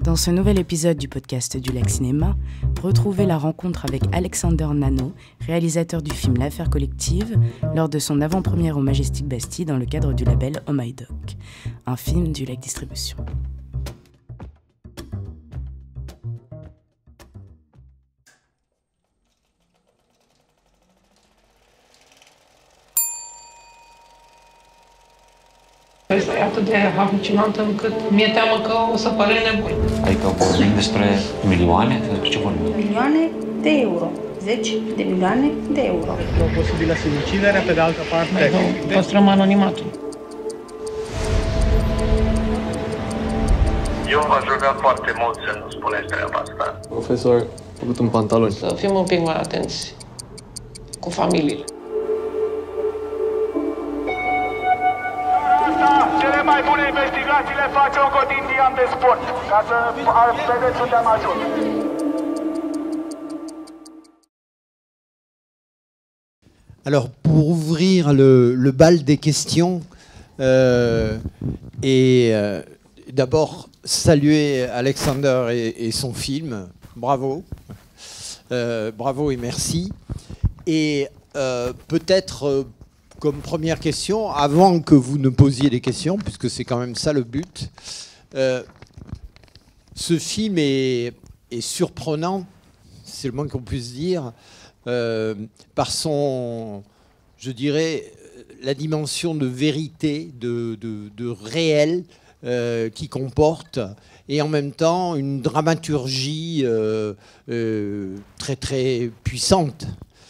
Dans ce nouvel épisode du podcast du Lac Cinéma, retrouvez la rencontre avec Alexander Nano, réalisateur du film L'Affaire collective, lors de son avant-première au Majestic Bastille dans le cadre du label Oh My Doc, un film du Lac Distribution. Asta e atât de halucinantă încât mi-e teamă că o să pare nebun. Adică vorbim despre milioane? Despre ce vorbim? Milioane de euro. 10 de milioane de euro. O posibilă sinucidere, pe de altă parte... Păstrăm anonimatul. Eu v-aș ruga foarte mult să nu spuneți treaba asta. Profesor, a făcut un pantalon. Să fim un pic mai atenți cu familiile. Cele mai bune investigații le face un cotidian de sport, ca să vedeți unde am ajuns. Alors, pour ouvrir le bal des questions, d'abord saluer Alexander et son film, bravo, bravo et merci. Et peut-être comme première question, avant que vous ne posiez des questions, puisque c'est quand même ça le but, ce film est surprenant, c'est le moins qu'on puisse dire, par son, je dirais, la dimension de vérité, de réel qui comporte, et en même temps une dramaturgie très très puissante.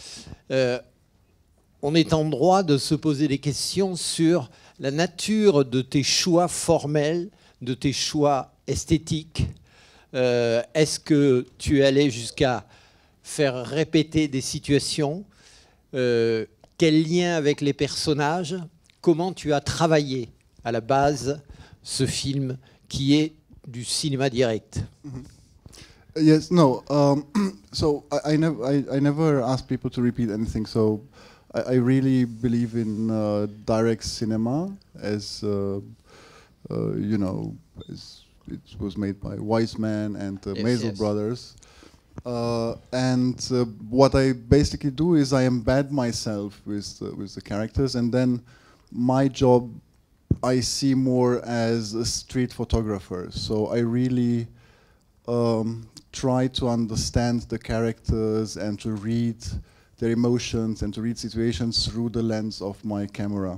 On est en droit de se poser des questions sur la nature de tes choix formels, de tes choix esthétiques. Est-ce que tu es allé jusqu'à faire répéter des situations? Quel lien avec les personnages? Comment tu as travaillé à la base ce film qui est du cinéma direct? Yes, no. So I never ask people to repeat anything. So I really believe in direct cinema, as you know, it was made by Weissman and Maisel brothers. And what I basically do is I embed myself with the characters, and then my job I see more as a street photographer. So I really try to understand the characters and to read their emotions and to read situations through the lens of my camera.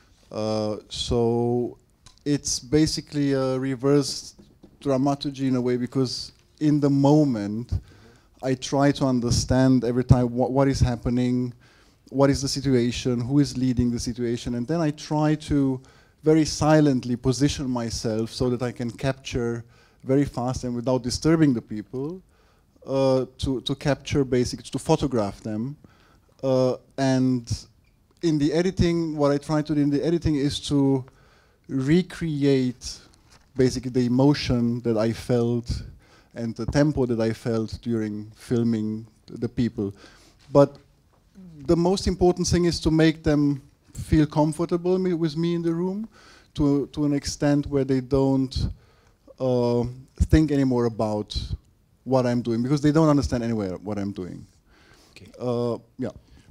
So it's basically a reverse dramaturgy in a way, because in the moment I try to understand every time what is happening, what is the situation, who is leading the situation, and then I try to very silently position myself so that I can capture very fast and without disturbing the people, to capture basically, to photograph them. And in the editing, what I try to do in the editing is to recreate basically the emotion that I felt and the tempo that I felt during filming the people. But the most important thing is to make them feel comfortable with me in the room to an extent where they don't think anymore about what I'm doing, because they don't understand anyway what I'm doing. Okay. Yeah.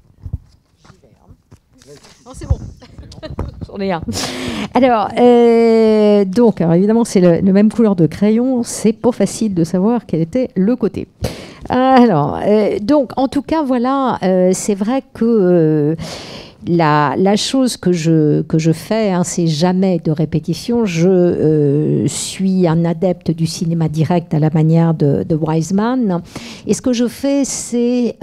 Non, c'est bon. J'en ai un. Alors, alors évidemment, c'est le même couleur de crayon. C'est pas facile de savoir quel était le côté. Alors, donc, en tout cas, voilà, c'est vrai que la chose que je fais, hein, c'est jamais de répétition. Je suis un adepte du cinéma direct à la manière de Weissman. Et ce que je fais, c'est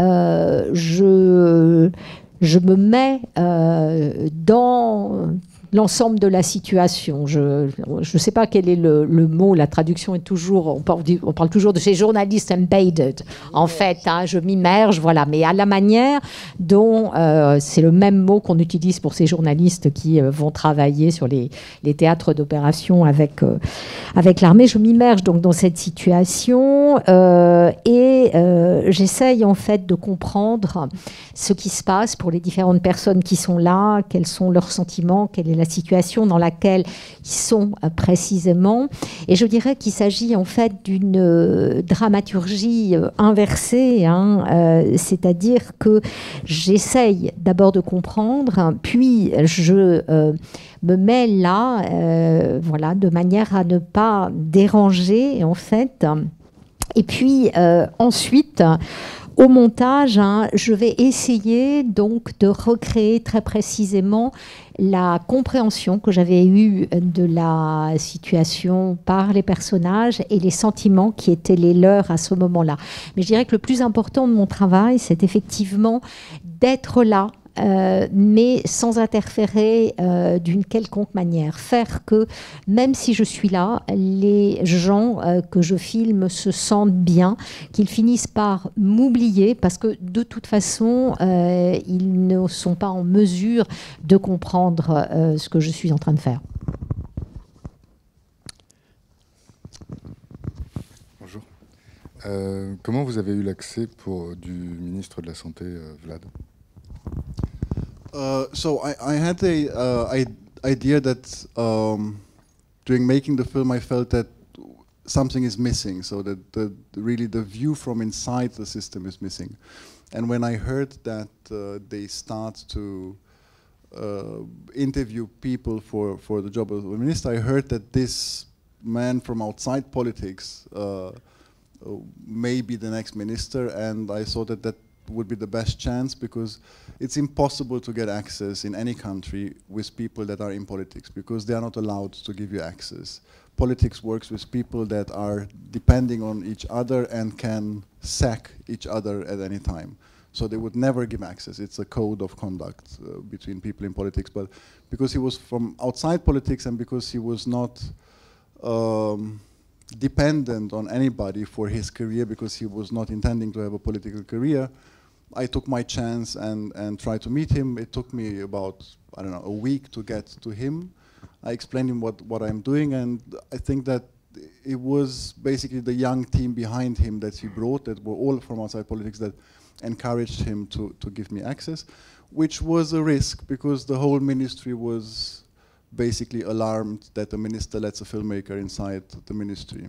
je me mets dans l'ensemble de la situation. Je ne sais pas quel est le mot, la traduction est toujours, on parle toujours de ces journalistes embedded, en fait, hein, je m'immerge, voilà, mais à la manière dont, c'est le même mot qu'on utilise pour ces journalistes qui vont travailler sur les théâtres d'opération avec l'armée. Je m'immerge donc dans cette situation et j'essaye en fait de comprendre ce qui se passe pour les différentes personnes qui sont là, quels sont leurs sentiments, quelle est la situation dans laquelle ils sont précisément. Et je dirais qu'il s'agit en fait d'une dramaturgie inversée, c'est-à-dire que j'essaye d'abord de comprendre, puis je me mets là, de manière à ne pas déranger en fait. Et puis ensuite, au montage, je vais essayer donc de recréer très précisément la compréhension que j'avais eue de la situation par les personnages et les sentiments qui étaient les leurs à ce moment-là. Mais je dirais que le plus important de mon travail, c'est effectivement d'être là, mais sans interférer d'une quelconque manière. Faire que, même si je suis là, les gens que je filme se sentent bien, qu'ils finissent par m'oublier, parce que de toute façon, ils ne sont pas en mesure de comprendre ce que je suis en train de faire. Bonjour. Comment vous avez eu l'accès du ministre de la Santé, Vlad? So I had the idea that during making the film I felt that something is missing, so that really the view from inside the system is missing. And when I heard that they start to interview people for the job of the minister, I heard that this man from outside politics may be the next minister, and I thought that would be the best chance, because it's impossible to get access in any country with people that are in politics, because they are not allowed to give you access. Politics works with people that are depending on each other and can sack each other at any time. So they would never give access. It's a code of conduct between people in politics. But because he was from outside politics and because he was not dependent on anybody for his career, because he was not intending to have a political career, I took my chance and tried to meet him. It took me about, I don't know, a week to get to him. I explained him what I'm doing, and I think that it was basically the young team behind him that he brought, that were all from outside politics, that encouraged him to give me access, which was a risk, because the whole ministry was basically alarmed that the minister lets a filmmaker inside the ministry.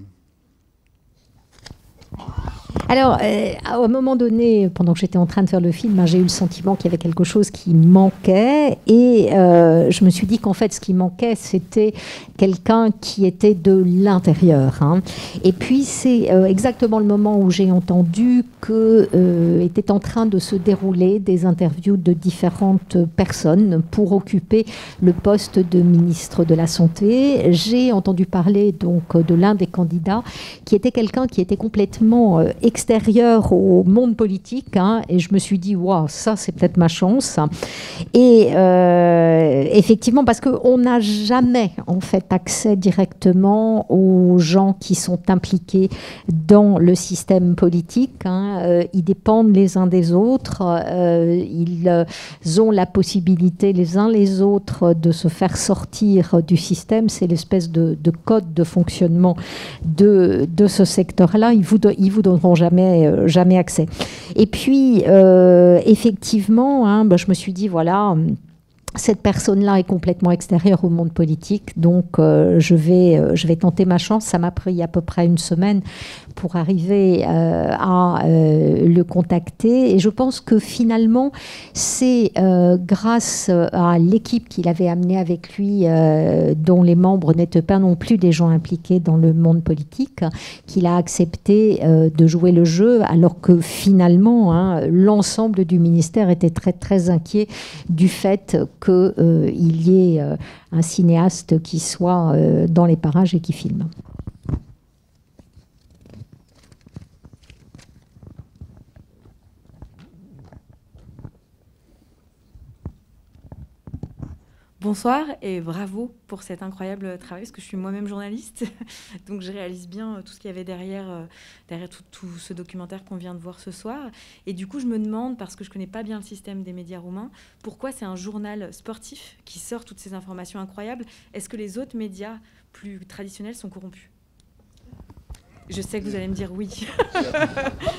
Alors, à un moment donné, pendant que j'étais en train de faire le film, j'ai eu le sentiment qu'il y avait quelque chose qui manquait, et je me suis dit qu'en fait, ce qui manquait, c'était quelqu'un qui était de l'intérieur. Et puis, c'est exactement le moment où j'ai entendu que étaient en train de se dérouler des interviews de différentes personnes pour occuper le poste de ministre de la Santé. J'ai entendu parler donc de l'un des candidats qui était quelqu'un qui était complètement extérieur au monde politique, et je me suis dit waouh, ça c'est peut-être ma chance. Et effectivement, parce qu'on n'a jamais en fait accès directement aux gens qui sont impliqués dans le système politique, ils dépendent les uns des autres, ils ont la possibilité les uns les autres de se faire sortir du système. C'est l'espèce de code de fonctionnement de ce secteur-là. Ils vous donneront jamais accès. Et puis, effectivement, je me suis dit, voilà, cette personne-là est complètement extérieure au monde politique, donc je vais tenter ma chance. Ça m'a pris à peu près une semaine pour arriver à le contacter. Et je pense que finalement, c'est grâce à l'équipe qu'il avait amenée avec lui, dont les membres n'étaient pas non plus des gens impliqués dans le monde politique, qu'il a accepté de jouer le jeu, alors que finalement, l'ensemble du ministère était très, très inquiet du fait qu'il y ait un cinéaste qui soit dans les parages et qui filme. Bonsoir et bravo pour cet incroyable travail, parce que je suis moi-même journaliste, donc je réalise bien tout ce qu'il y avait derrière tout ce documentaire qu'on vient de voir ce soir. Et du coup, je me demande, parce que je ne connais pas bien le système des médias roumains, pourquoi c'est un journal sportif qui sort toutes ces informations incroyables. Est-ce que les autres médias plus traditionnels sont corrompus? Je sais que vous allez me dire oui.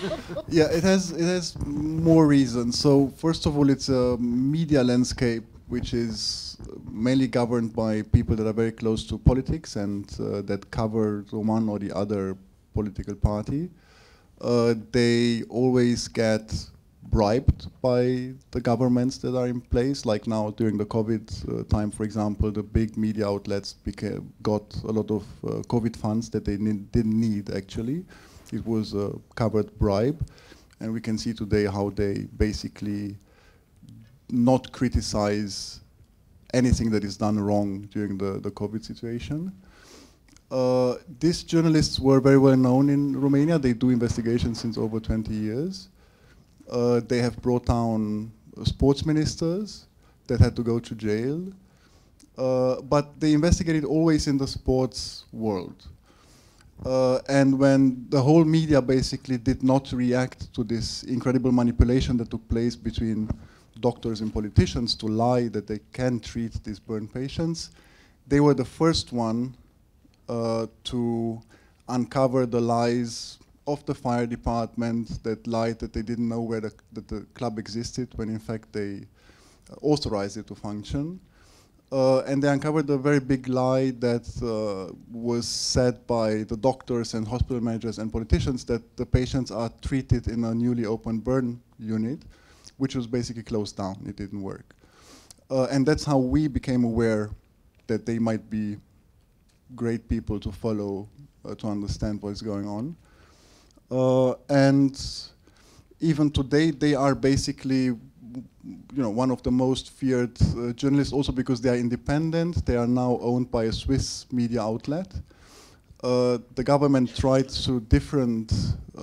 Yeah, it has more reasons. So first of all, it's a media landscape which is mainly governed by people that are very close to politics and that cover one or the other political party. They always get bribed by the governments that are in place, like now during the COVID time, for example, the big media outlets got a lot of COVID funds that they didn't need actually. It was a covered bribe, and we can see today how they basically not criticize anything that is done wrong during the COVID situation. These journalists were very well known in Romania. They do investigations since over 20 years. They have brought down sports ministers that had to go to jail. But they investigated always in the sports world. And when the whole media basically did not react to this incredible manipulation that took place between doctors and politicians to lie that they can treat these burn patients, they were the first one to uncover the lies of the fire department that lied that they didn't know that the club existed when in fact they authorized it to function. And they uncovered a very big lie that was said by the doctors and hospital managers and politicians that the patients are treated in a newly opened burn unit, which was basically closed down. It didn't work. And that's how we became aware that they might be great people to follow to understand what is going on. And even today, they are basically one of the most feared journalists, also because they are independent. They are now owned by a Swiss media outlet. The government tried through different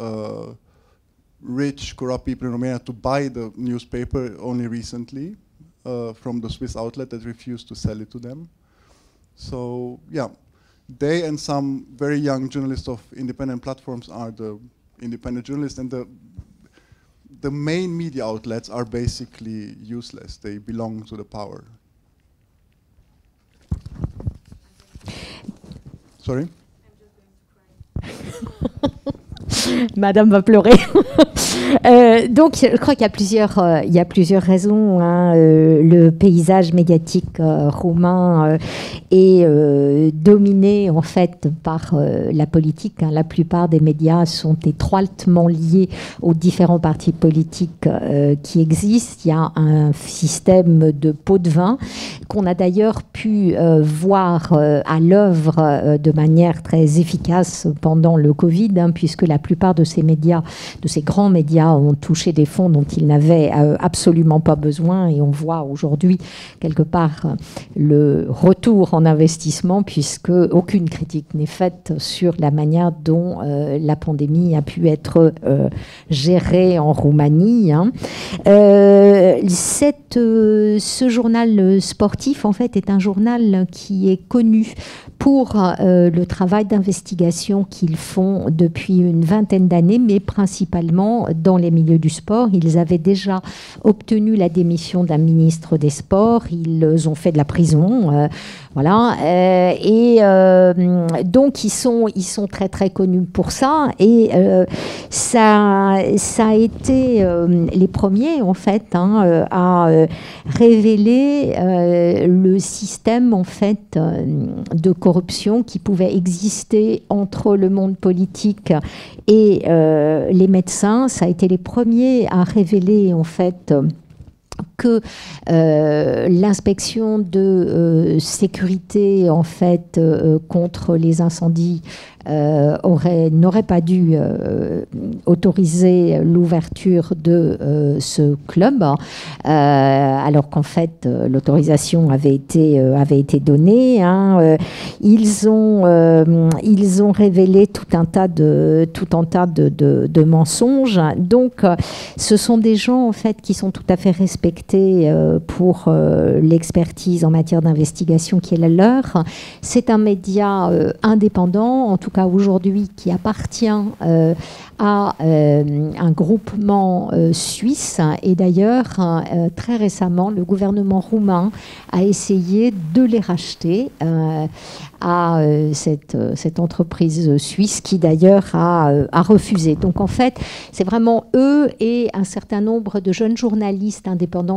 rich, corrupt people in Romania to buy the newspaper only recently from the Swiss outlet that refused to sell it to them. So, yeah, they and some very young journalists of independent platforms are the independent journalists, and the main media outlets are basically useless. They belong to the power. Sorry? Madame va pleurer. Donc, je crois qu'il y a plusieurs raisons. Hein. Le paysage médiatique roumain est dominé en fait par la politique. Hein. La plupart des médias sont étroitement liés aux différents partis politiques qui existent. Il y a un système de pot de vin qu'on a d'ailleurs pu voir à l'œuvre de manière très efficace pendant le Covid, hein, puisque la plupart de ces médias, de ces grands médias, ont touché des fonds dont ils n'avaient absolument pas besoin, et on voit aujourd'hui quelque part le retour en investissement, puisque aucune critique n'est faite sur la manière dont la pandémie a pu être gérée en Roumanie. Hein. Ce journal sportif, en fait, est un journal qui est connu pour le travail d'investigation qu'ils font depuis une vingtaine d'années, mais principalement dans les milieux du sport. Ils avaient déjà obtenu la démission d'un ministre des Sports, ils ont fait de la prison, voilà. Donc ils sont très très connus pour ça, et ça a été les premiers en fait à révéler le système en fait de corruption qui pouvait exister entre le monde politique et les médecins. Ça a été les premiers à révéler en fait que l'inspection de sécurité en fait contre les incendies n'aurait pas dû autoriser l'ouverture de ce club, alors qu'en fait l'autorisation avait été donnée. Hein. Ils ont révélé tout un tas de mensonges. Donc, ce sont des gens en fait qui sont tout à fait respectés pour l'expertise en matière d'investigation qui est la leur. C'est un média indépendant, en tout cas aujourd'hui, qui appartient à un groupement suisse, et d'ailleurs très récemment le gouvernement roumain a essayé de les racheter à cette entreprise suisse qui d'ailleurs a refusé. Donc en fait c'est vraiment eux et un certain nombre de jeunes journalistes indépendants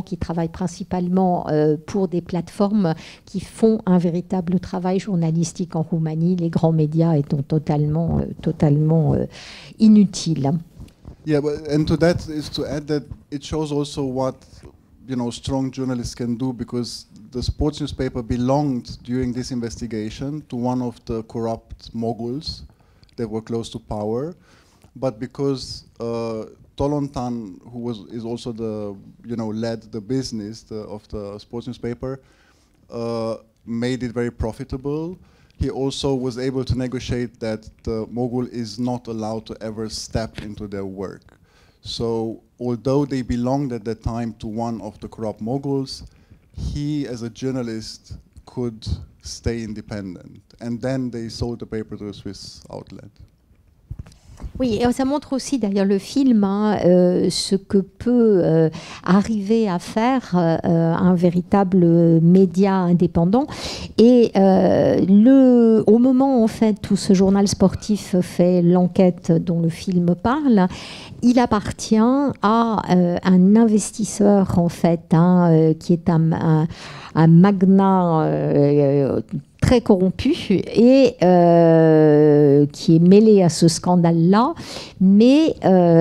gens qui travaillent principalement pour des plateformes qui font un véritable travail journalistique en Roumanie, les grands médias étant totalement inutiles. Yeah, and to that is to add that it shows also what strong journalists can do, because the sports newspaper belonged during this investigation to one of the corrupt moguls that were close to power, but because Tolontan, who is also led the business of the sports newspaper, made it very profitable. He also was able to negotiate that the mogul is not allowed to ever step into their work. So although they belonged at that time to one of the corrupt moguls, he as a journalist could stay independent. And then they sold the paper to a Swiss outlet. Oui, et ça montre aussi derrière le film ce que peut arriver à faire un véritable média indépendant. Et au moment en fait où ce journal sportif fait l'enquête dont le film parle, il appartient à un investisseur en fait, qui est un magnat très corrompu et qui est mêlé à ce scandale-là. Mais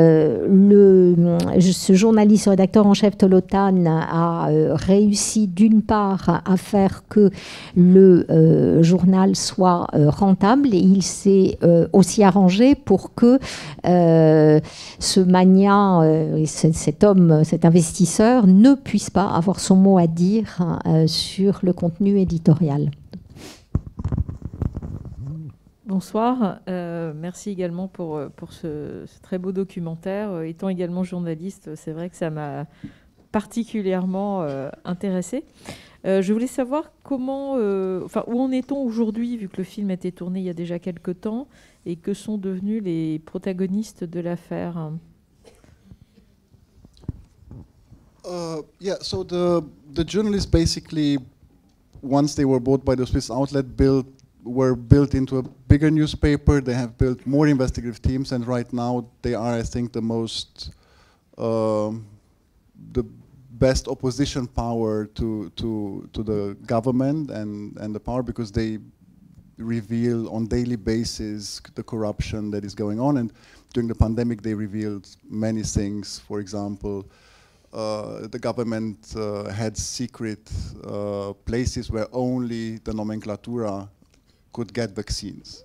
ce journaliste, ce rédacteur en chef Tolontan a réussi d'une part à faire que le journal soit rentable, et il s'est aussi arrangé pour que ce magnat, cet homme, cet investisseur ne puisse pas avoir son mot à dire sur le contenu éditorial. Bonsoir, merci également pour ce très beau documentaire. Étant également journaliste, c'est vrai que ça m'a particulièrement intéressée. Je voulais savoir où en est-on aujourd'hui, vu que le film a été tourné il y a déjà quelques temps, et que sont devenus les protagonistes de l'affaire. Yeah, so the journalists basically, once they were bought by the Swiss outlet, were built into a bigger newspaper. They have built more investigative teams, and right now they are, I think, the best opposition power to the government and the power, because they reveal on daily basis the corruption that is going on. And during the pandemic, they revealed many things. For example, the government had secret places where only the nomenclatura could get vaccines.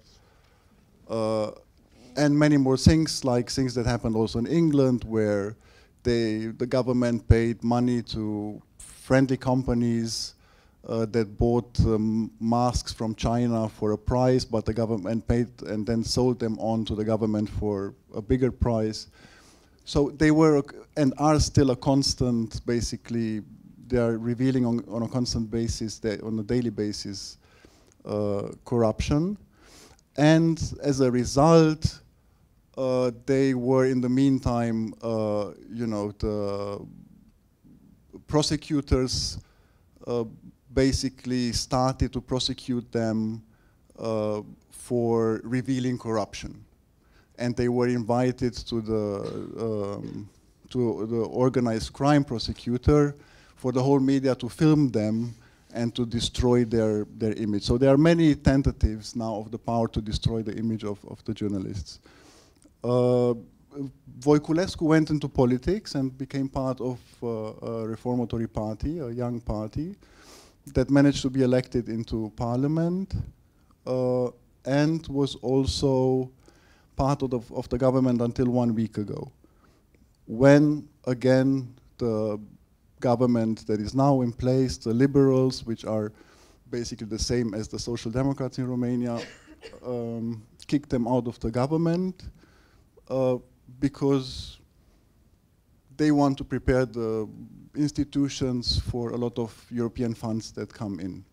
And many more things, like things that happened also in England, where the government paid money to friendly companies that bought masks from China for a price, but the government paid and then sold them on to the government for a bigger price. So they were and are still a constant, basically, they are revealing on a constant basis, on a daily basis, corruption. And as a result, they were in the meantime, the prosecutors basically started to prosecute them for revealing corruption. And they were invited to the organized crime prosecutor for the whole media to film them and to destroy their image. So there are many tentatives now of the power to destroy the image of the journalists. Voiculescu went into politics and became part of a reformatory party, a young party, that managed to be elected into parliament and was also part of the government until 1 week ago, when again the government that is now in place, the liberals, which are basically the same as the Social Democrats in Romania, kicked them out of the government because they want to prepare the institutions for a lot of European funds that come in.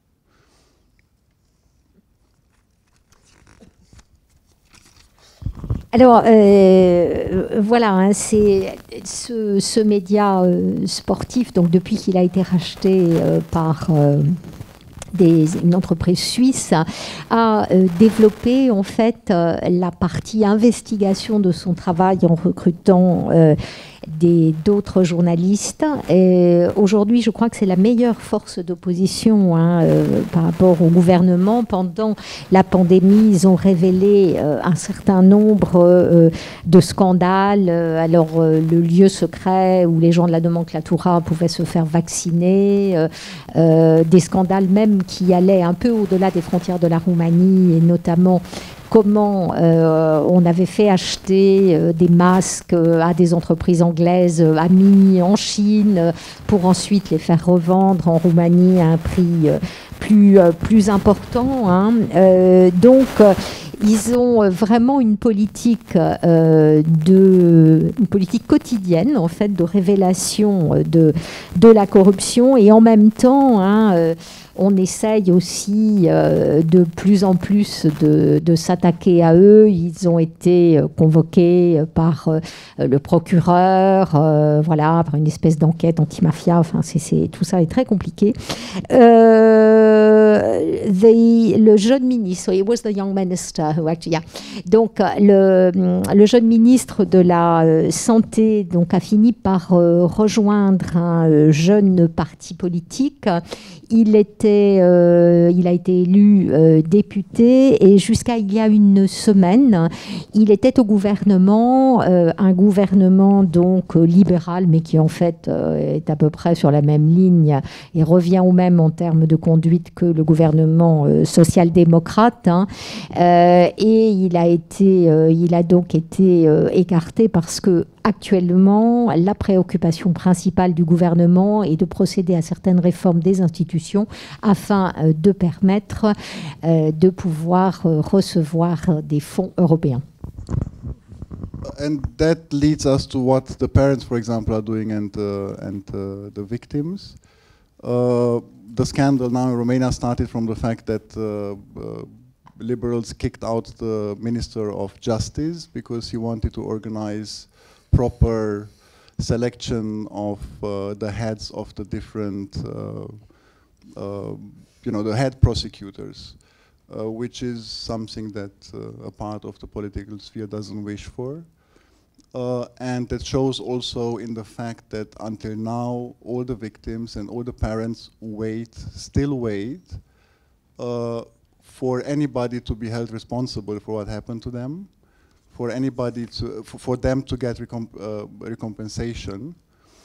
Alors, voilà, c'est ce média sportif, donc depuis qu'il a été racheté par une entreprise suisse, a développé en fait la partie investigation de son travail en recrutant d'autres journalistes. Aujourd'hui, je crois que c'est la meilleure force d'opposition par rapport au gouvernement. Pendant la pandémie, ils ont révélé un certain nombre de scandales. Alors, le lieu secret où les gens de la nomenclatura pouvaient se faire vacciner, des scandales même qui allaient un peu au-delà des frontières de la Roumanie, et notamment comment on avait fait acheter des masques à des entreprises anglaises amies en Chine pour ensuite les faire revendre en Roumanie à un prix plus important. Donc, ils ont vraiment une politique quotidienne, en fait, de révélation de la corruption, et en même temps, on essaye aussi de plus en plus de s'attaquer à eux. Ils ont été convoqués par le procureur, voilà, par une espèce d'enquête anti-mafia. Enfin, tout ça est très compliqué. Le jeune ministre, it was the young minister who actually, yeah. Donc, le jeune ministre de la Santé donc, a fini par rejoindre un jeune parti politique. Il a été élu député, et jusqu'à il y a une semaine, il était au gouvernement, un gouvernement donc libéral, mais qui en fait est à peu près sur la même ligne et revient au même en termes de conduite que le gouvernement social-démocrate. Et il a donc été écarté parce que actuellement, la préoccupation principale du gouvernement est de procéder à certaines réformes des institutions afin de permettre de pouvoir recevoir des fonds européens. And that leads us to what the parents, for example, are doing and the victims. The scandal now in Romania started from the fact that liberals kicked out the Minister of Justice because he wanted to organize proper selection of the heads of the different, the head prosecutors, which is something that a part of the political sphere doesn't wish for. And that shows also in the fact that until now, all the victims and all the parents still wait for anybody to be held responsible for what happened to them, for anybody for them to get recompensation.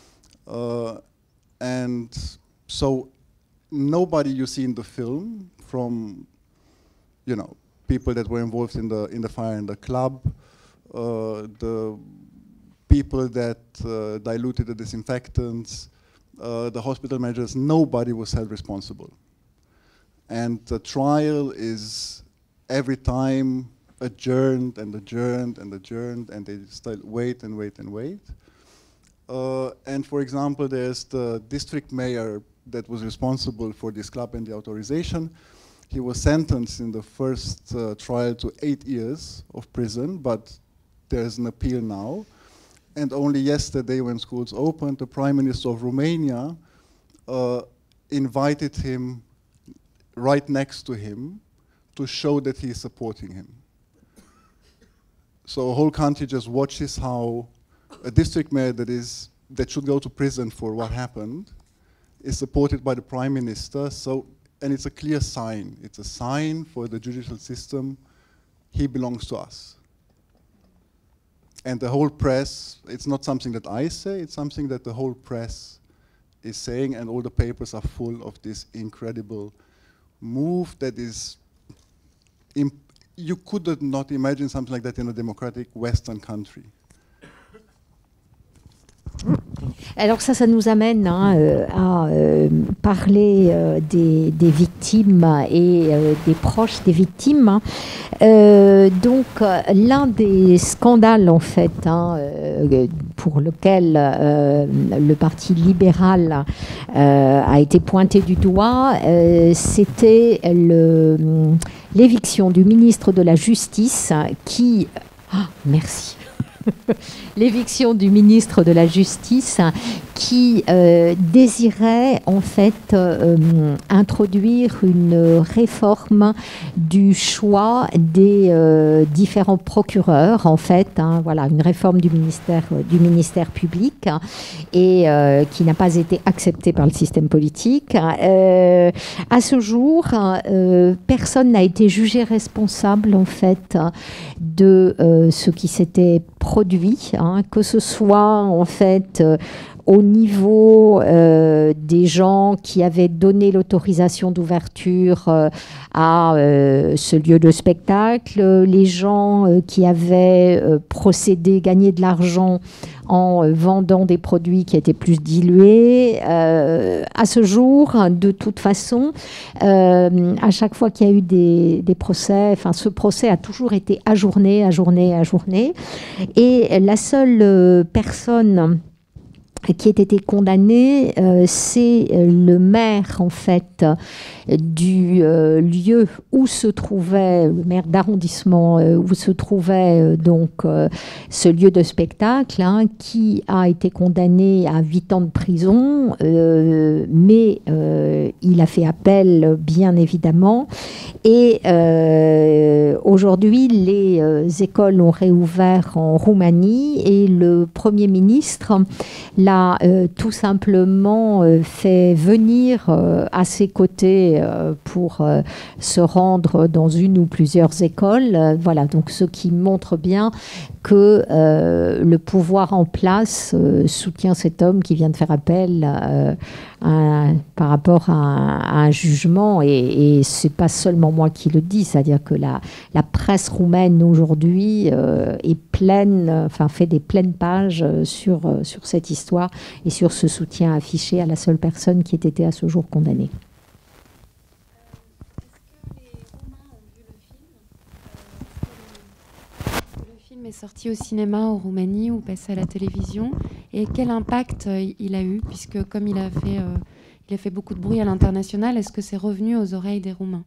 And so nobody you see in the film, from people that were involved in the fire in the club, the people that diluted the disinfectants, the hospital managers, nobody was held responsible. And the trial is every time adjourned and adjourned and adjourned, and they still wait and wait and wait. And for example, there's the district mayor that was responsible for this club and the authorization. He was sentenced in the first trial to 8 years of prison, but there's an appeal now. And only yesterday, when schools opened, the Prime Minister of Romania invited him right next to him to show that he is supporting him. So the whole country just watches how a district mayor that should go to prison for what happened is supported by the Prime Minister. And it's a clear sign. It's a sign for the judicial system. He belongs to us. And the whole press, it's not something that I say, it's something that the whole press is saying, and all the papers are full of this incredible move that is, you could not imagine something like that in a democratic Western country. Alors ça nous amène à parler des victimes et des proches des victimes. Donc l'un des scandales en fait pour lequel le Parti libéral a été pointé du doigt, c'était l'éviction du ministre de la Justice qui... merci. L'éviction du ministre de la Justice qui désirait en fait introduire une réforme du choix des différents procureurs, en fait, hein, voilà, une réforme du ministère public et qui n'a pas été acceptée par le système politique. À ce jour, personne n'a été jugé responsable en fait de ce qui s'était produit, hein, que ce soit en fait au niveau des gens qui avaient donné l'autorisation d'ouverture à ce lieu de spectacle, les gens qui avaient gagné de l'argent en vendant des produits qui étaient plus dilués. À ce jour, de toute façon, à chaque fois qu'il y a eu des procès, enfin, ce procès a toujours été ajourné. Et la seule personne qui ait été condamné, c'est le maire en fait du lieu où se trouvait, le maire d'arrondissement où se trouvait donc ce lieu de spectacle, hein, qui a été condamné à 8 ans de prison, mais il a fait appel bien évidemment. Et aujourd'hui, les écoles ont réouvert en Roumanie et le Premier ministre l'a tout simplement fait venir à ses côtés pour se rendre dans une ou plusieurs écoles. Voilà, donc ce qui montre bien que le pouvoir en place soutient cet homme qui vient de faire appel par rapport à un jugement. Et c'est pas seulement moi qui le dis, c'est-à-dire que la presse roumaine aujourd'hui est pleine, enfin fait des pleines pages sur cette histoire et sur ce soutien affiché à la seule personne qui ait été à ce jour condamnée. Le film est sorti au cinéma en Roumanie ou passé à la télévision, et quel impact il a eu, puisque comme il a fait beaucoup de bruit à l'international, est-ce que c'est revenu aux oreilles des Roumains?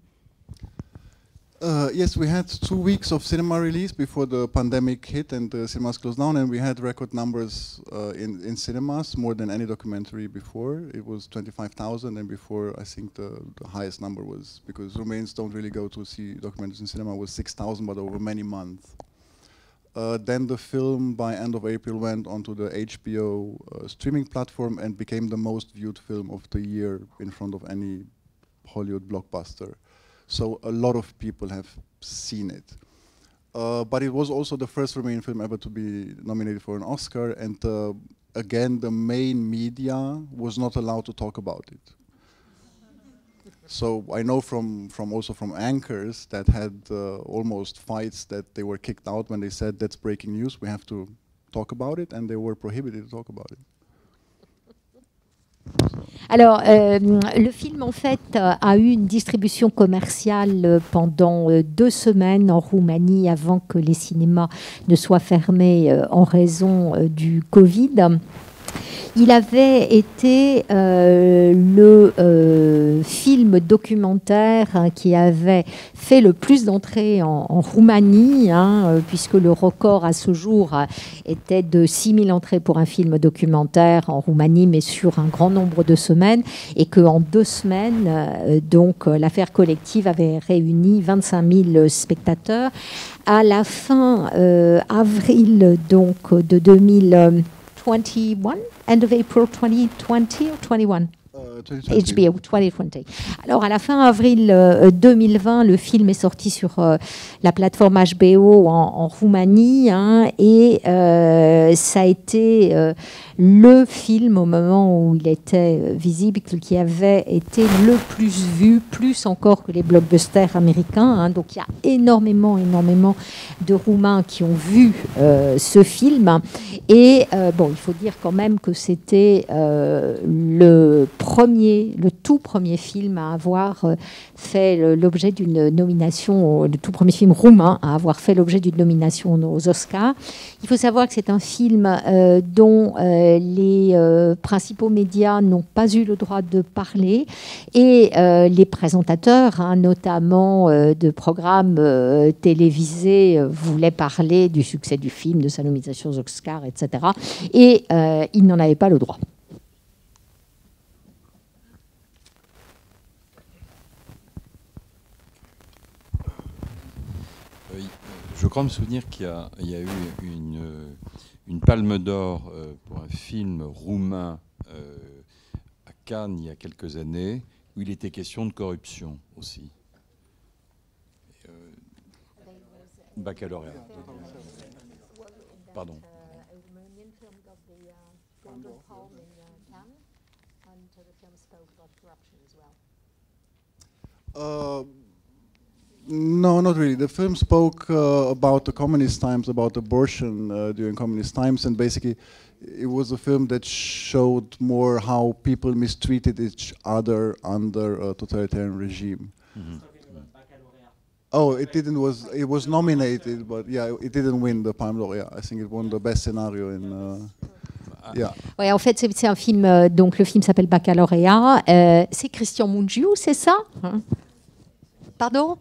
Yes, we had 2 weeks of cinema release before the pandemic hit and the cinemas closed down, and we had record numbers in cinemas, more than any documentary before. It was 25,000, and before I think the highest number was, because Romanians don't really go to see documentaries in cinema, was 6,000, but over many months. Then the film, by end of April, went onto the HBO streaming platform and became the most viewed film of the year in front of any Hollywood blockbuster. So a lot of people have seen it. But it was also the first Romanian film ever to be nominated for an Oscar, and again, the main media was not allowed to talk about it. So I know from anchors that had almost fights that they were kicked out when they said that's breaking news, we have to talk about it, and they were prohibited to talk about it. Alors, le film, en fait, a eu une distribution commerciale pendant 2 semaines en Roumanie avant que les cinémas ne soient fermés en raison du Covid. Il avait été le film documentaire qui avait fait le plus d'entrées en Roumanie, puisque le record à ce jour était de 6 000 entrées pour un film documentaire en Roumanie, mais sur un grand nombre de semaines, et qu'en 2 semaines, donc l'affaire collective avait réuni 25 000 spectateurs. À la fin avril donc de 2021, end of April 2020 or 21? HBO 2020. Alors, à la fin avril 2020, le film est sorti sur la plateforme HBO en Roumanie, et ça a été le film au moment où il était visible qui avait été le plus vu, plus encore que les blockbusters américains. Donc, il y a énormément de Roumains qui ont vu ce film. Et bon, il faut dire quand même que c'était le tout premier film à avoir fait l'objet d'une nomination, le tout premier film roumain à avoir fait l'objet d'une nomination aux Oscars. Il faut savoir que c'est un film dont les principaux médias n'ont pas eu le droit de parler, et les présentateurs, notamment de programmes télévisés, voulaient parler du succès du film, de sa nomination aux Oscars, etc. Et ils n'en avaient pas le droit. Je crois me souvenir qu'il y a eu une palme d'or pour un film roumain à Cannes il y a quelques années, où il était question de corruption aussi. Baccalauréat. Pardon. No, not really. The film spoke about the communist times, about abortion during communist times, and basically it was a film that showed more how people mistreated each other under a totalitarian regime. Oh, it didn't. It was nominated, but yeah, it didn't win the Palme d'Or. Yeah, I think it won the best scenario in. Yeah. Ouais, en fait, c'est un film. Donc, le film s'appelle Baccalauréat. C'est Christian Mungiu, c'est ça? Pardon?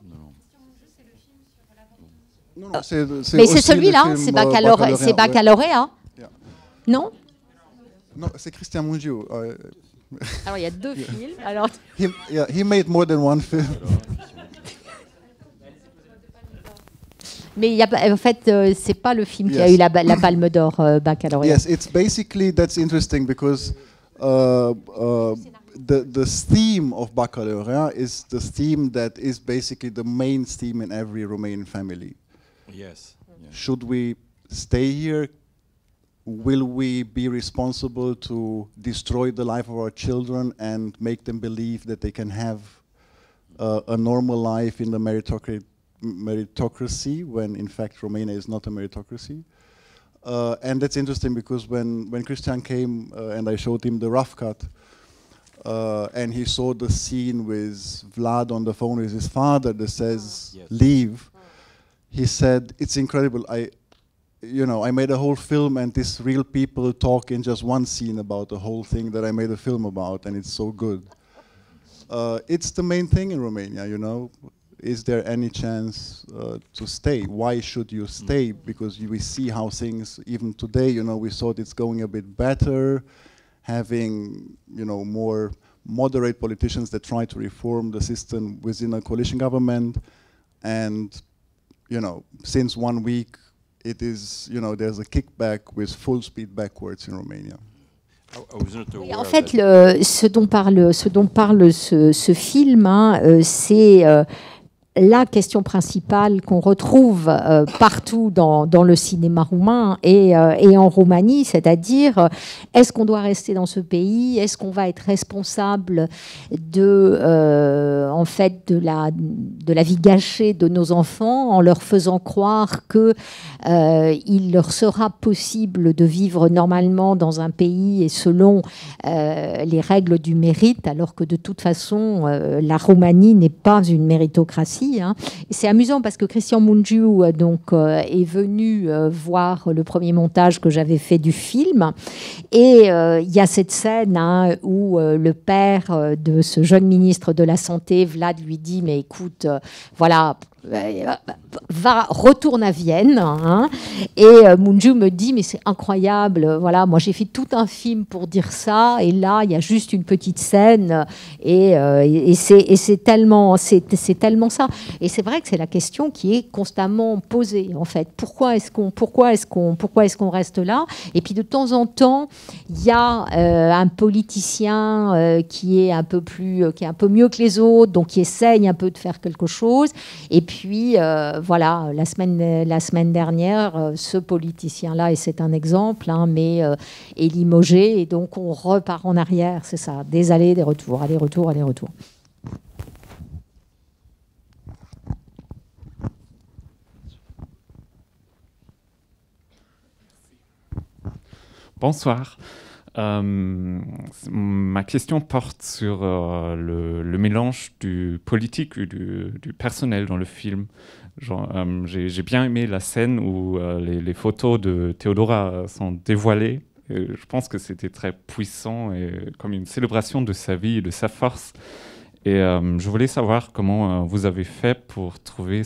Non, mais c'est celui-là, c'est Baccalauréat. Yeah. Non? Non, c'est Christian Mungiu. Alors, il y a deux films. Alors... he made more than one film. Mais en fait, c'est pas le film qui a eu la Palme d'Or, Baccalauréat. Yes, it's basically, that's interesting because the theme of Baccalauréat is the theme that is basically the main theme in every Romanian family. Yes. Yeah. Should we stay here? Will we be responsible to destroy the life of our children and make them believe that they can have a normal life in the meritocracy when in fact Romania is not a meritocracy? And that's interesting because when Christian came and I showed him the rough cut and he saw the scene with Vlad on the phone with his father that says, leave, he said, it's incredible. I made a whole film and these real people talk in just one scene about the whole thing that I made a film about, and it's so good. It's the main thing in Romania, Is there any chance to stay? Why should you stay? Because we see how things, even today, we thought it's going a bit better, having, more moderate politicians that try to reform the system within a coalition government. And, since 1 week, it is, there's a kickback with full speed backwards in Romania. Oui, en fait, ce dont parle ce film, c'est la question principale qu'on retrouve partout dans le cinéma roumain et en Roumanie, c'est-à-dire est-ce qu'on doit rester dans ce pays, est-ce qu'on va être responsable de la vie gâchée de nos enfants en leur faisant croire que il leur sera possible de vivre normalement dans un pays et selon les règles du mérite, alors que de toute façon la Roumanie n'est pas une méritocratie. C'est amusant parce que Christian Mungiu est venu voir le premier montage que j'avais fait du film et il y a cette scène où le père de ce jeune ministre de la Santé, Vlad, lui dit mais écoute, voilà, retourne à Vienne, et Mungiu me dit mais c'est incroyable, voilà, moi j'ai fait tout un film pour dire ça et là il y a juste une petite scène et c'est tellement ça, et c'est vrai que c'est la question qui est constamment posée en fait, pourquoi est-ce qu'on reste là, et puis de temps en temps il y a un politicien qui est un peu mieux que les autres, donc qui essaye un peu de faire quelque chose, et puis voilà, la semaine dernière, ce politicien-là, et c'est un exemple, est limogé, et donc on repart en arrière, c'est ça, des allers, des retours, aller-retour, aller-retour. Bonsoir. Ma question porte sur le mélange du politique et du personnel dans le film. J'ai bien aimé la scène où les photos de Theodora sont dévoilées. Et je pense que c'était très puissant et comme une célébration de sa vie et de sa force. Et je voulais savoir comment vous avez fait pour trouver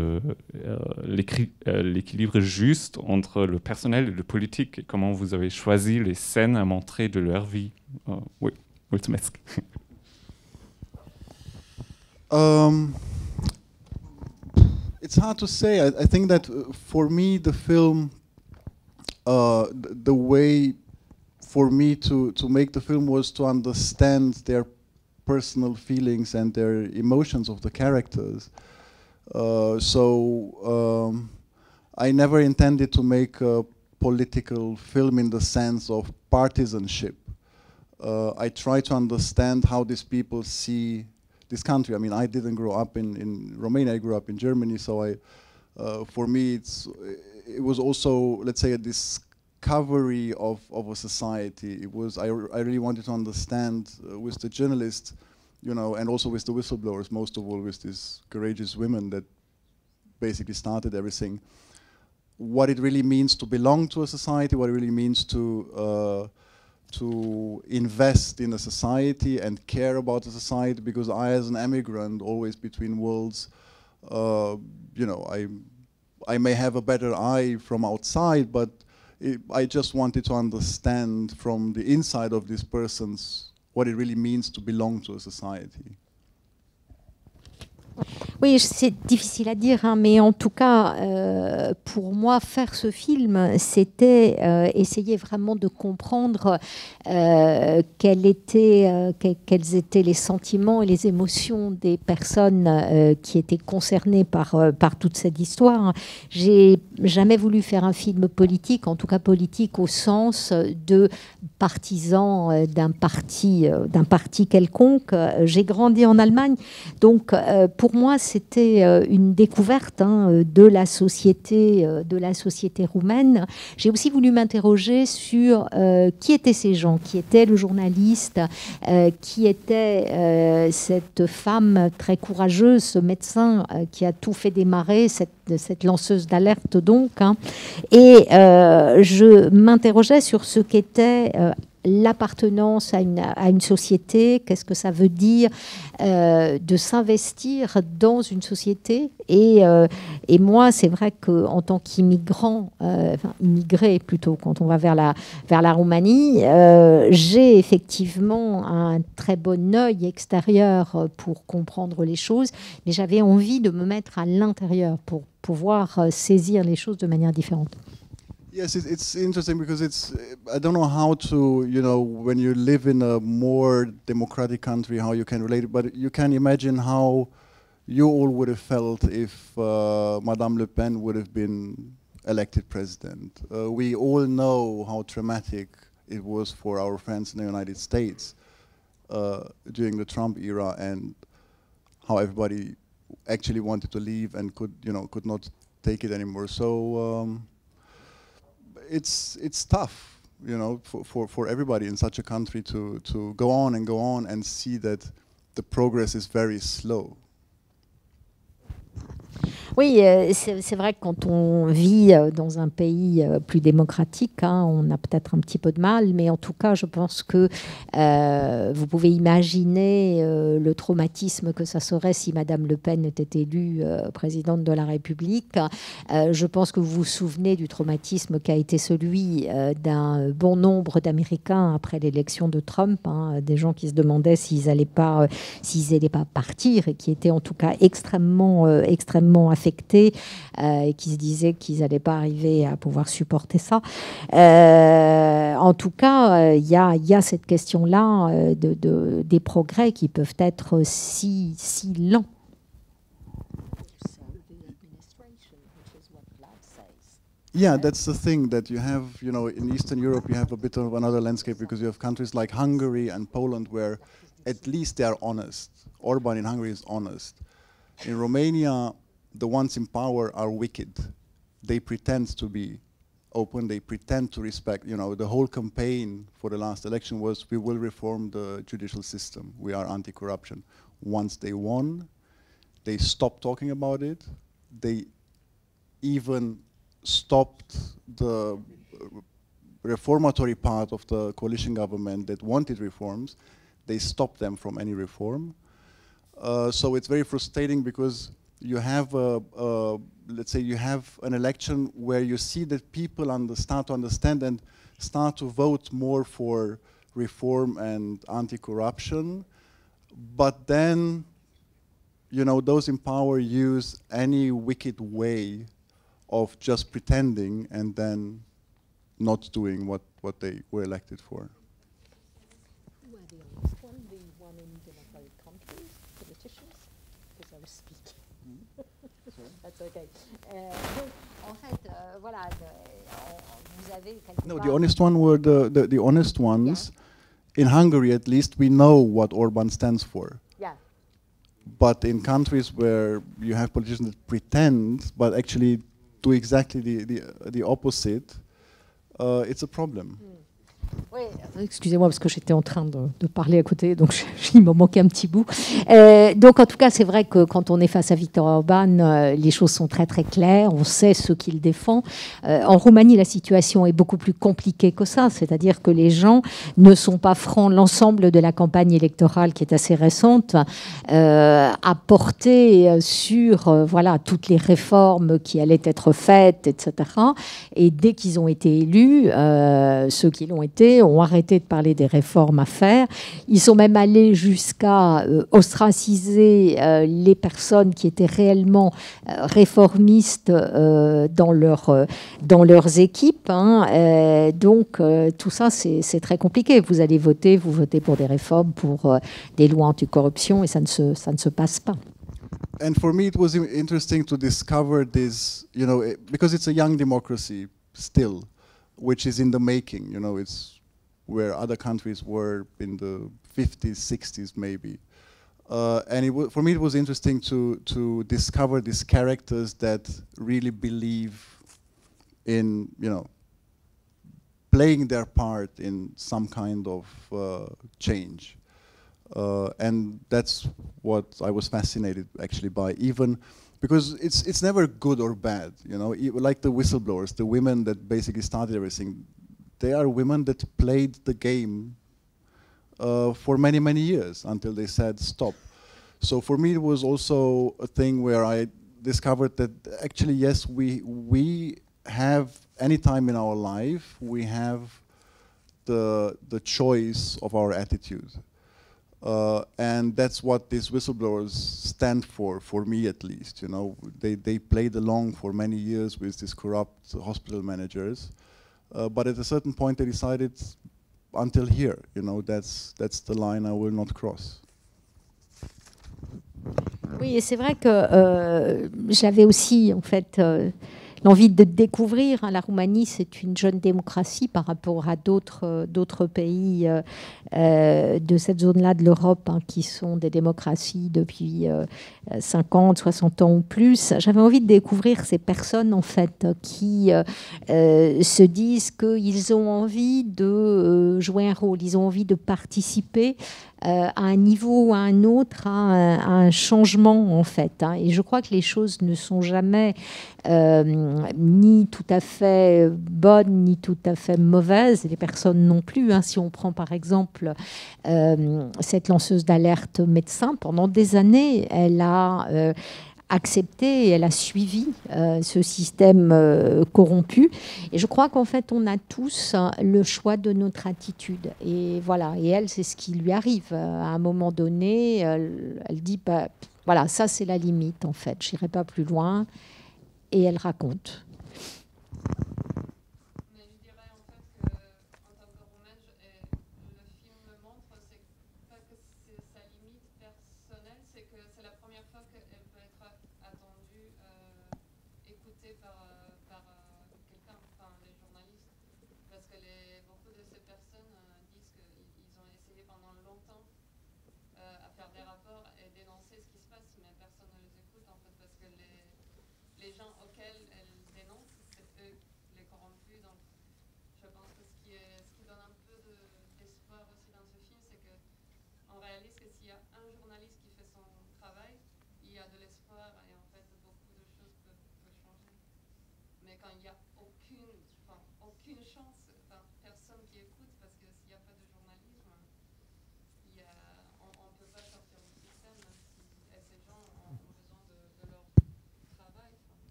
l'équilibre juste entre le personnel et le politique, et comment vous avez choisi les scènes à montrer de leur vie. Oui, mulțumesc. It's hard to say. I think that for me, the film, the way for me to make the film was to understand their personal feelings and their emotions of the characters. I never intended to make a political film in the sense of partisanship. I try to understand how these people see this country. I mean, I didn't grow up in Romania, I grew up in Germany, so for me it was also, let's say, a discovery of a society. It was, I really wanted to understand with the journalists, you know, and also with the whistleblowers, most of all with these courageous women that basically started everything, what it really means to belong to a society, what it really means to invest in a society and care about the society, because I, as an immigrant, always between worlds, you know, I may have a better eye from outside, but I just wanted to understand from the inside of these persons what it really means to belong to a society. Oui, c'est difficile à dire, hein, mais en tout cas, pour moi, faire ce film, c'était essayer vraiment de comprendre quels étaient les sentiments et les émotions des personnes qui étaient concernées par toute cette histoire. J'ai jamais voulu faire un film politique, en tout cas politique au sens de partisan d'un parti quelconque. J'ai grandi en Allemagne, donc pour moi, c'était une découverte de la société roumaine. J'ai aussi voulu m'interroger sur qui étaient ces gens, qui était le journaliste, qui était cette femme très courageuse, ce médecin qui a tout fait démarrer, cette lanceuse d'alerte donc. Et je m'interrogeais sur ce qu'était l'appartenance à une société, qu'est-ce que ça veut dire de s'investir dans une société. Et moi, c'est vrai qu'en tant qu'immigrant, immigré plutôt, quand on va vers la Roumanie, j'ai effectivement un très bon œil extérieur pour comprendre les choses, mais j'avais envie de me mettre à l'intérieur pour pouvoir saisir les choses de manière différente. Yes, it's interesting because I don't know how to, you know, when you live in a more democratic country, how you can relate it, but you can imagine how you all would have felt if Madame Le Pen would have been elected president. We all know how traumatic it was for our friends in the United States during the Trump era, and how everybody actually wanted to leave and could not take it anymore. So it's tough, you know, for everybody in such a country to go on and see that the progress is very slow. Oui, c'est vrai que quand on vit dans un pays plus démocratique, on a peut-être un petit peu de mal, mais en tout cas, je pense que vous pouvez imaginer le traumatisme que ça serait si Madame Le Pen était élue présidente de la République. Je pense que vous vous souvenez du traumatisme qu'a été celui d'un bon nombre d'Américains après l'élection de Trump, des gens qui se demandaient s'ils n'allaient pas partir et qui étaient en tout cas extrêmement affectés et qui se disaient qu'ils n'allaient pas arriver à pouvoir supporter ça. En tout cas, il y a cette question-là des progrès qui peuvent être si lents. Yeah, that's the thing, that you have, you know, in Eastern Europe you have a bit of another landscape because you have countries like Hungary and Poland where at least they are honest. Orban in Hungary is honest. In Romania, the ones in power are wicked. They pretend to be open, they pretend to respect, you know, the whole campaign for the last election was, we will reform the judicial system, we are anti-corruption. Once they won, they stopped talking about it, they even stopped the reformatory part of the coalition government that wanted reforms, they stopped them from any reform. So it's very frustrating because you have, let's say, you have an election where you see that people start to understand and start to vote more for reform and anti-corruption, but then you know, those in power use any wicked way of just pretending and then not doing what they were elected for. No, the honest one were the honest ones. Yeah. In Hungary, at least, we know what Orban stands for. Yeah. But in countries where you have politicians that pretend, but actually do exactly the opposite, it's a problem. Oui, excusez-moi parce que j'étais en train de parler à côté, donc il me manquait un petit bout. Donc en tout cas, c'est vrai que quand on est face à Viktor Orban, les choses sont très très claires, on sait ce qu'il défend. En Roumanie, la situation est beaucoup plus compliquée que ça, c'est-à-dire que les gens ne sont pas francs. L'ensemble de la campagne électorale, qui est assez récente, a porté sur voilà, toutes les réformes qui allaient être faites, etc. Et dès qu'ils ont été élus, ceux qui l'ont été ont arrêté de parler des réformes à faire. Ils sont même allés jusqu'à ostraciser les personnes qui étaient réellement réformistes dans leurs équipes. Hein. Donc tout ça, c'est très compliqué. Vous allez voter, vous votez pour des réformes, pour des lois anticorruption, et ça ne se passe pas. And for me, it was interesting to discover this, you know, because it's a young democracy still, which is in the making, you know, it's where other countries were in the 50s, 60s maybe. And for me it was interesting to discover these characters that really believe in, you know, playing their part in some kind of change. And that's what I was fascinated actually by, even because it's never good or bad, you know, like the whistleblowers, the women that basically started everything. They are women that played the game for many, many years until they said stop. So for me, it was also a thing where I discovered that actually, yes, we have, any time in our life, we have the choice of our attitude. And that's what these whistleblowers stand for me at least. You know, they played along for many years with these corrupt hospital managers. But at a certain point, they decided, until here, you know, that's the line I will not cross. Oui, et c'est vrai que j'avais aussi, en fait, l'envie de découvrir. Hein, la Roumanie, c'est une jeune démocratie par rapport à d'autres pays de cette zone-là de l'Europe, hein, qui sont des démocraties depuis 50, 60 ans ou plus. J'avais envie de découvrir ces personnes, en fait, qui se disent qu'ils ont envie de jouer un rôle, ils ont envie de participer à un niveau ou à un autre, à un changement, en fait. Hein. Et je crois que les choses ne sont jamais ni tout à fait bonnes, ni tout à fait mauvaises, et les personnes non plus. Hein. Si on prend par exemple cette lanceuse d'alerte médecin, pendant des années, elle a accepté et elle a suivi ce système corrompu. Et je crois qu'en fait, on a tous le choix de notre attitude. Et voilà, et elle, c'est ce qui lui arrive. À un moment donné, elle dit, bah, voilà, ça c'est la limite en fait, je n'irai pas plus loin. Et elle raconte.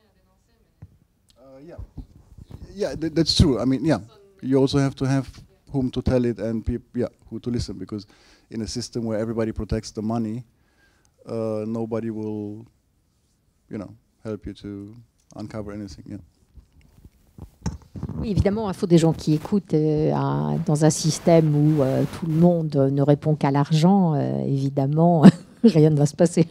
Yeah, that's true. I mean, yeah, you also have to have whom to tell it and who to listen, because in a system where everybody protects the money, nobody will, help you to uncover anything. Yeah. Oui, évidemment, il faut des gens qui écoutent. Dans un système où tout le monde ne répond qu'à l'argent, évidemment, rien ne va se passer.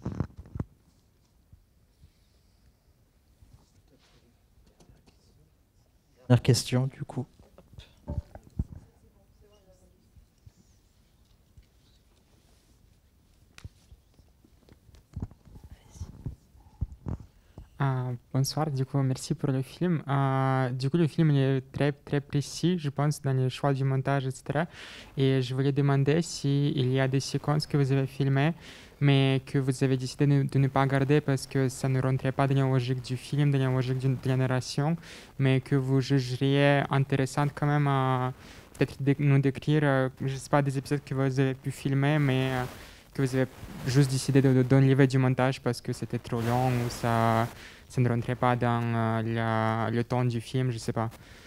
Dernière question, du coup. Bonsoir, du coup, merci pour le film. Du coup, le film il est très, très précis, je pense, dans le choix du montage, etc. Et je voulais demander s'il y a des séquences que vous avez filmées, mais que vous avez décidé de ne pas garder parce que ça ne rentrait pas dans la logique du film, dans la logique de la narration, mais que vous jugeriez intéressante quand même à peut-être nous décrire, je ne sais pas, des épisodes que vous avez pu filmer, mais que vous avez juste décidé d'enlever du montage parce que c'était trop long ou ça ne rentrait pas dans le ton du film, je ne sais pas.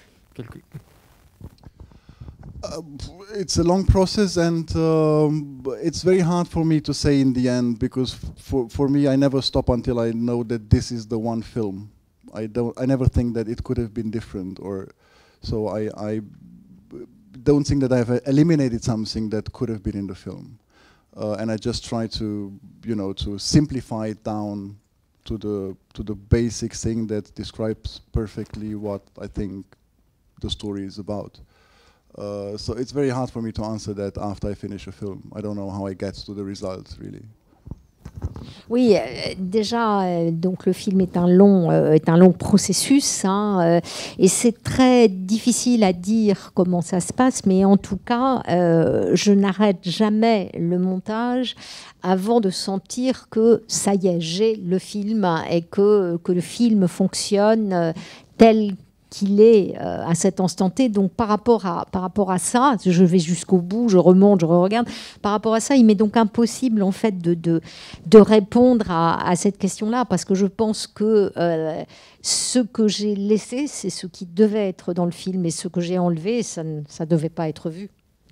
It's a long process, and it's very hard for me to say in the end, because for me, I never stop until I know that this is the one film. I never think that it could have been different, or so I don't think that I've eliminated something that could have been in the film. And I just try to, to simplify it down to the basic thing that describes perfectly what I think the story is about. So it's very hard for me to answer that after I finish a film. I don't know how I get to the result, really. Oui, déjà, donc le film est un long processus, et c'est très difficile à dire comment ça se passe, mais en tout cas, je n'arrête jamais le montage avant de sentir que ça y est, j'ai le film et que le film fonctionne tel qu'il est à cet instant T. Donc par rapport à ça, je vais jusqu'au bout, je remonte, je regarde. Par rapport à ça, il m'est donc impossible en fait de répondre à cette question-là, parce que je pense que ce que j'ai laissé, c'est ce qui devait être dans le film, et ce que j'ai enlevé, ça ne devait pas être vu.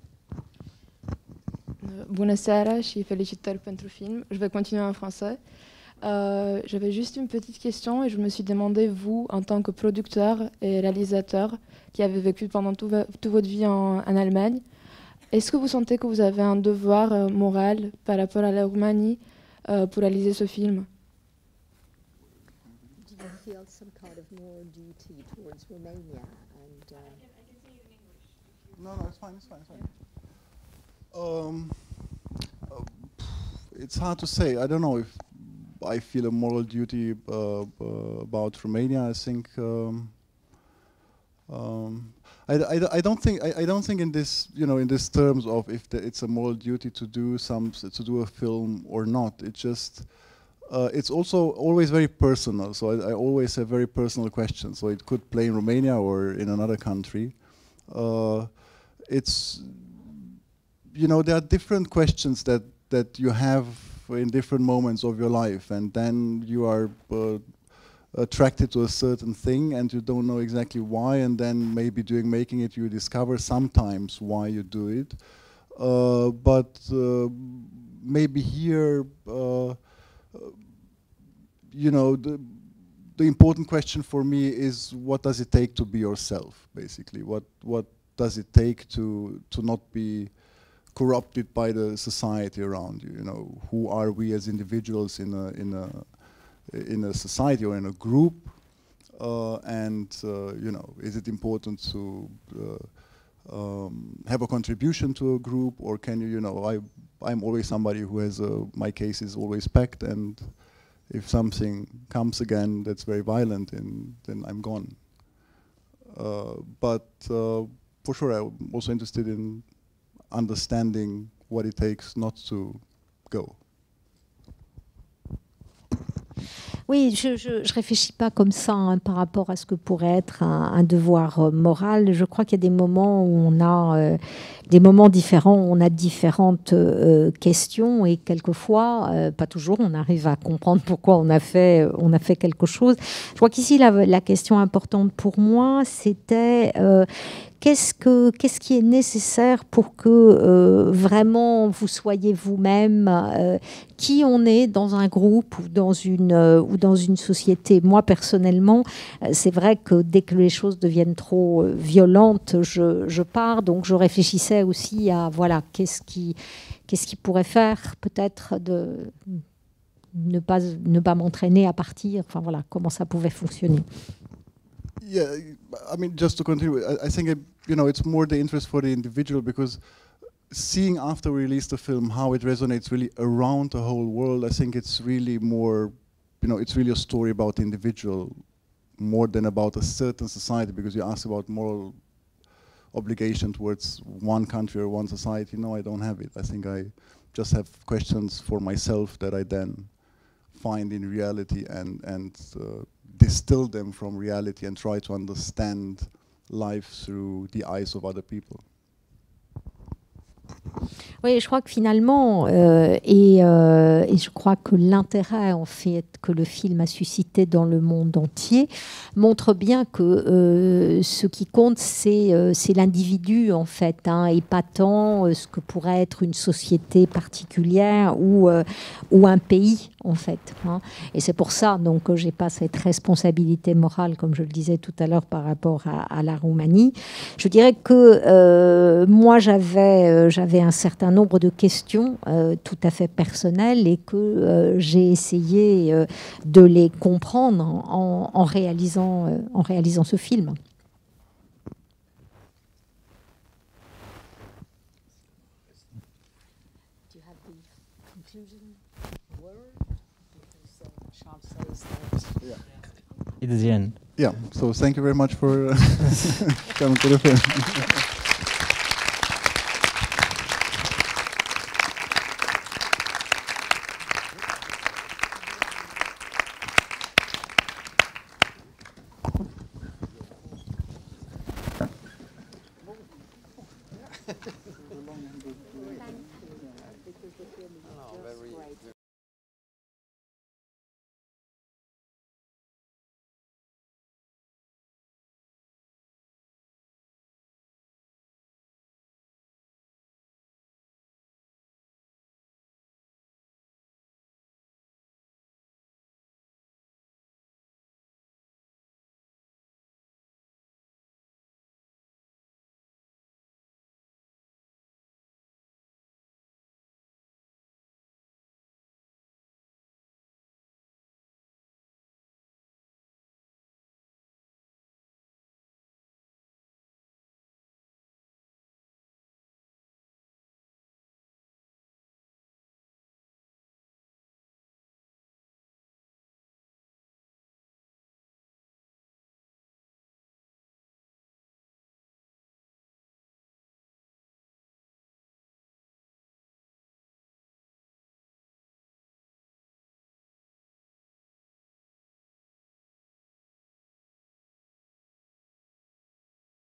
Bună seara și felicitări pentru film. Je vais continuer en français. J'avais juste une petite question et je me suis demandé, vous, en tant que producteur et réalisateur qui avez vécu pendant toute votre vie en Allemagne, est-ce que vous sentez que vous avez un devoir moral par rapport à la Roumanie pour réaliser ce film? Do you feel some kind of moral duty towards Romania? No, it's fine. It's hard to say. I don't know if I feel a moral duty about Romania. I think I don't think in this in this terms of if it's a moral duty to do a film or not. It just it's also always very personal. So I always have very personal questions. So it could play in Romania or in another country. It's there are different questions that you have in different moments of your life, and then you are attracted to a certain thing and you don't know exactly why, and then maybe during making it you discover sometimes why you do it, but maybe here the important question for me is, what does it take to be yourself, basically? What does it take to not be corrupted by the society around you? Who are we as individuals in a society or in a group? Is it important to have a contribution to a group, or can I'm always somebody who has my case is always packed, and if something comes again that's very violent, then I'm gone. But for sure, I'm also interested in understanding what it takes not to go. Oui, je ne réfléchis pas comme ça par rapport à ce que pourrait être un devoir moral. Je crois qu'il y a des moments où on a des moments différents, où on a différentes questions, et quelquefois, pas toujours, on arrive à comprendre pourquoi on a fait quelque chose. Je crois qu'ici, la question importante pour moi, c'était qu'est-ce qui est nécessaire pour que vraiment vous soyez vous-même, qui on est dans un groupe ou dans une société. Moi, personnellement, c'est vrai que dès que les choses deviennent trop violentes, je pars. Donc, je réfléchissais aussi à, voilà, qu'est-ce qui pourrait faire peut-être de ne pas m'entraîner à partir. Enfin, voilà, comment ça pouvait fonctionner. Yeah, I mean, just to continue, I think it's more the interest for the individual, because seeing after we release the film how it resonates really around the whole world, I think it's really more, it's really a story about the individual more than about a certain society, because you ask about moral obligation towards one country or one society. No, I don't have it. I think I just have questions for myself that I then find in reality and distill them from reality and try to understand life through the eyes of other people. Oui, je crois que finalement, et je crois que l'intérêt en fait que le film a suscité dans le monde entier montre bien que ce qui compte, c'est l'individu en fait, et pas tant ce que pourrait être une société particulière ou un pays en fait. Et c'est pour ça donc que j'ai pas cette responsabilité morale, comme je le disais tout à l'heure par rapport à la Roumanie. Je dirais que moi j'avais un certain nombre de questions tout à fait personnelles et que j'ai essayé de les comprendre en réalisant ce film. It's the end. Yeah, so thank you very much for coming to the film. Very